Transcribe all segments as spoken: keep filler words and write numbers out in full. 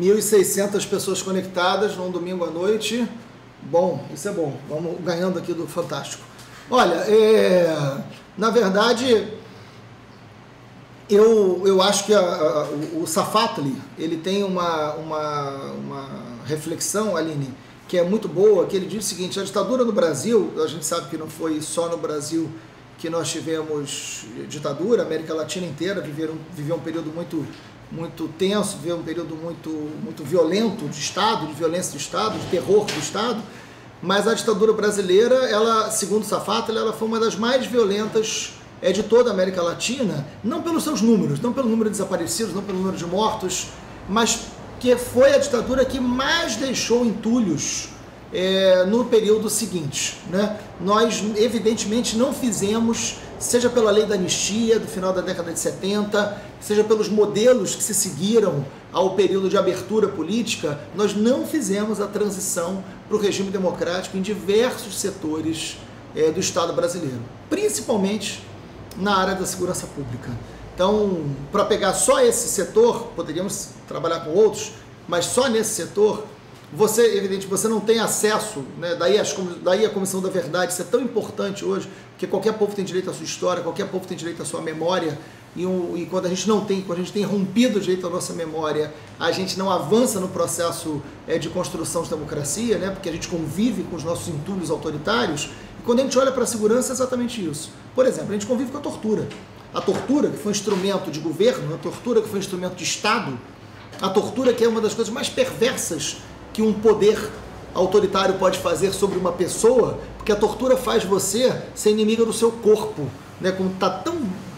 mil e seiscentas pessoas conectadas num domingo à noite. Bom, isso é bom. Vamos ganhando aqui do Fantástico. Olha, é, na verdade, eu, eu acho que a, a, o, o Safatli, ele tem uma, uma, uma reflexão, Aline, que é muito boa, que ele diz o seguinte: a ditadura no Brasil, a gente sabe que não foi só no Brasil que nós tivemos ditadura, a América Latina inteira viveu, viveu um período muito, muito tenso, viveu um período muito, muito violento de Estado, de violência do Estado, de terror do Estado, mas a ditadura brasileira, ela, segundo Safatli, ela foi uma das mais violentas é, de toda a América Latina, não pelos seus números, não pelo número de desaparecidos, não pelo número de mortos, mas que foi a ditadura que mais deixou entulhos É, no período seguinte, né? Nós evidentemente não fizemos, seja pela lei da anistia do final da década de setenta, seja pelos modelos que se seguiram ao período de abertura política, nós não fizemos a transição para o regime democrático em diversos setores é, do Estado brasileiro, principalmente na área da segurança pública. Então, para pegar só esse setor, poderíamos trabalhar com outros, mas só nesse setor, você, evidente, você não tem acesso, né? daí, as, daí a Comissão da Verdade ser tão importante hoje, porque qualquer povo tem direito à sua história, qualquer povo tem direito à sua memória, e, um, e quando a gente não tem, quando a gente tem rompido o direito à nossa memória, a gente não avança no processo é, de construção de democracia, né? Porque a gente convive com os nossos entulhos autoritários, e quando a gente olha para a segurança é exatamente isso. Por exemplo, a gente convive com a tortura. A tortura, que foi um instrumento de governo, a tortura que foi um instrumento de Estado, a tortura que é uma das coisas mais perversas que um poder autoritário pode fazer sobre uma pessoa, porque a tortura faz você ser inimiga do seu corpo, né? Como está tão,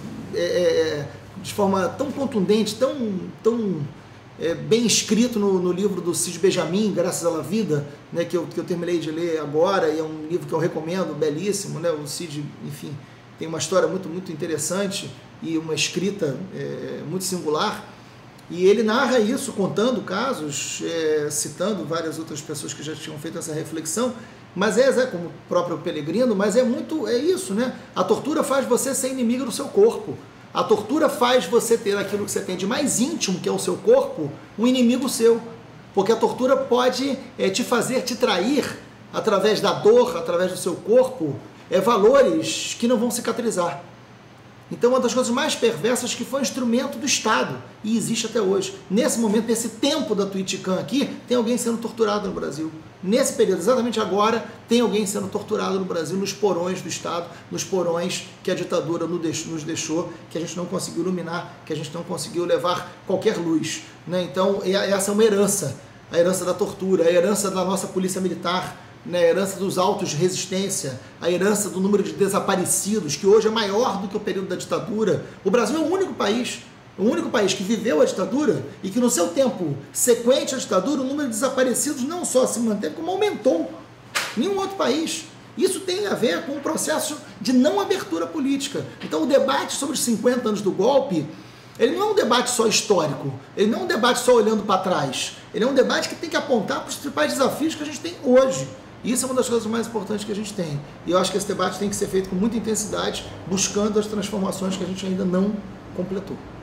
é, de forma tão contundente, tão, tão é, bem escrito no, no livro do Cid Benjamin, Graças à Vida, né? que, eu, que eu terminei de ler agora, e é um livro que eu recomendo, belíssimo, né? O Cid, enfim, tem uma história muito, muito interessante e uma escrita é, muito singular. E ele narra isso, contando casos, é, citando várias outras pessoas que já tinham feito essa reflexão, mas é, é como o próprio Pellegrino, mas é muito, é isso, né? A tortura faz você ser inimigo do seu corpo. A tortura faz você ter aquilo que você tem de mais íntimo, que é o seu corpo, um inimigo seu. Porque a tortura pode é, te fazer, te trair, através da dor, através do seu corpo, é, valores que não vão cicatrizar. Então, uma das coisas mais perversas que foi um instrumento do Estado, e existe até hoje. Nesse momento, nesse tempo da Twitchcam aqui, tem alguém sendo torturado no Brasil. Nesse período, exatamente agora, tem alguém sendo torturado no Brasil, nos porões do Estado, nos porões que a ditadura nos deixou, que a gente não conseguiu iluminar, que a gente não conseguiu levar qualquer luz, né? Então, essa é uma herança, a herança da tortura, a herança da nossa polícia militar, né, a herança dos autos de resistência, a herança do número de desaparecidos, que hoje é maior do que o período da ditadura. O Brasil é o único país, o único país que viveu a ditadura e que no seu tempo sequente à ditadura, o número de desaparecidos não só se manteve, como aumentou. Nenhum outro país. Isso tem a ver com um processo de não abertura política. Então o debate sobre os cinquenta anos do golpe, ele não é um debate só histórico, ele não é um debate só olhando para trás, ele é um debate que tem que apontar para os principais desafios que a gente tem hoje. Isso é uma das coisas mais importantes que a gente tem. E eu acho que esse debate tem que ser feito com muita intensidade, buscando as transformações que a gente ainda não completou.